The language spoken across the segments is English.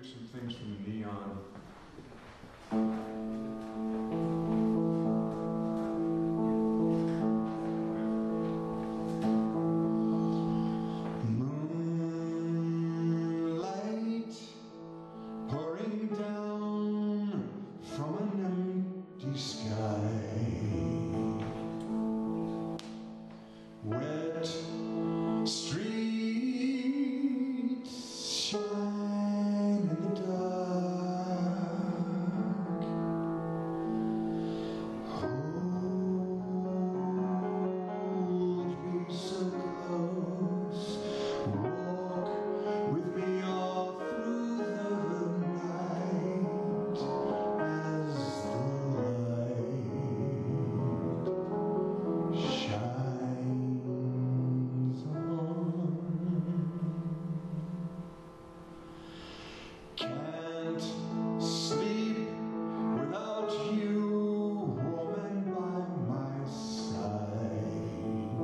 some things from Neon. Moonlight pouring down from an empty sky. Wet streets shine in the dark. Hold me so close, walk with me all through the night as the light shines on. Can't sleep without you, woman, by my side.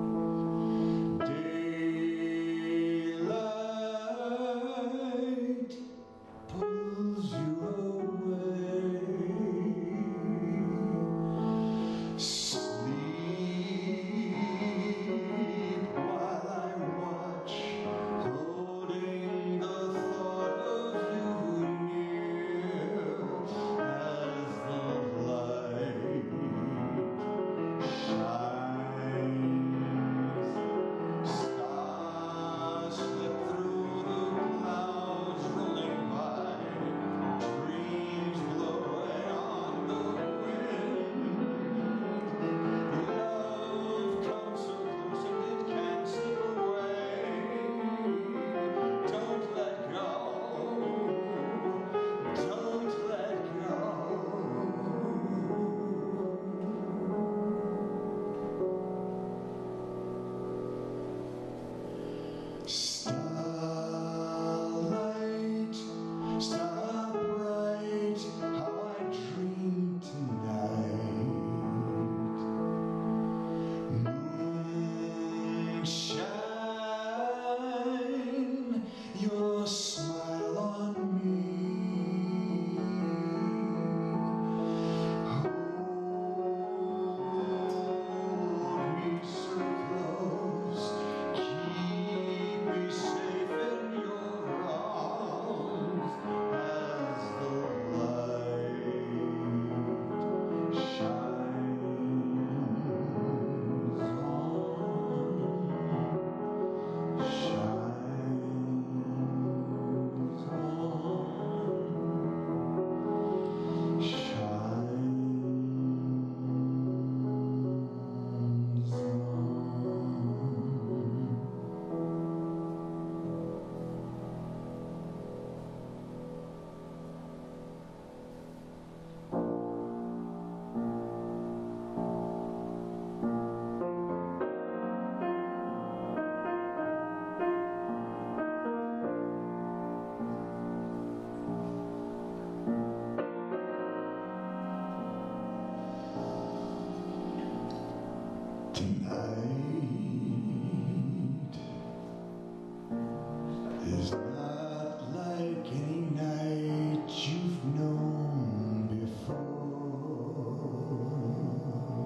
Daylight pulls you away. Sleep while I watch, holding the thought of you near as the light shines. Stars slip through the clouds rolling by, dreams blowing on the wind. Love comes so close and it can't slip away. Don't let go. Don't let go. Starlight, star bright, how I dream tonight. Moonshine, your smile on me. Hold me so close, keep me safe in your arms as the light shines on, shines on, shines Tonight is not like any night you've known before.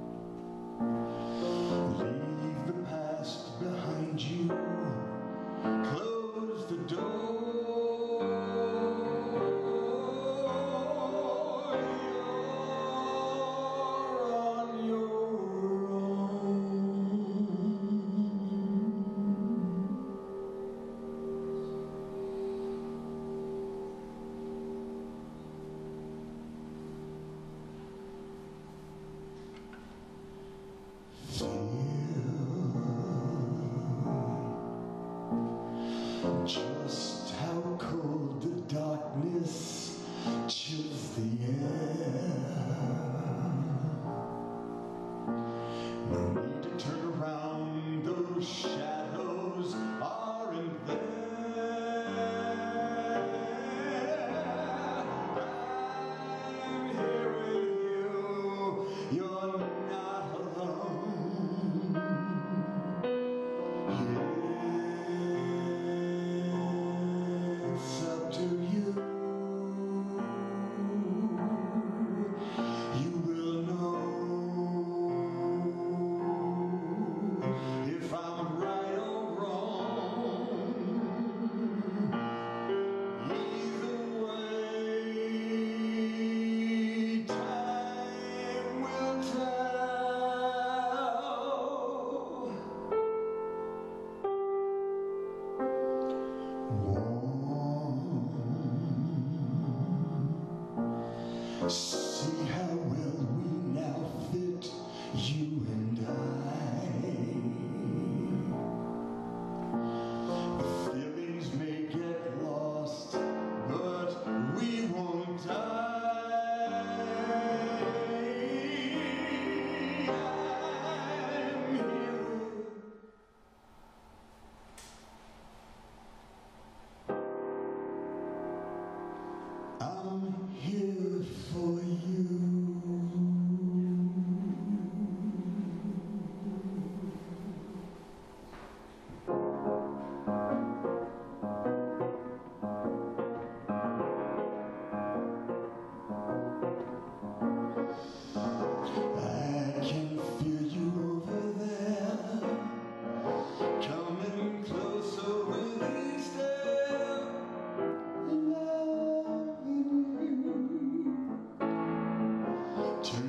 Leave the past behind you, close the door. You're on your own. See how well we now fit, you and I. The feelings may get lost, but we won't die. I'm here for you. I can feel you over there, coming close over these stairs. Loving you.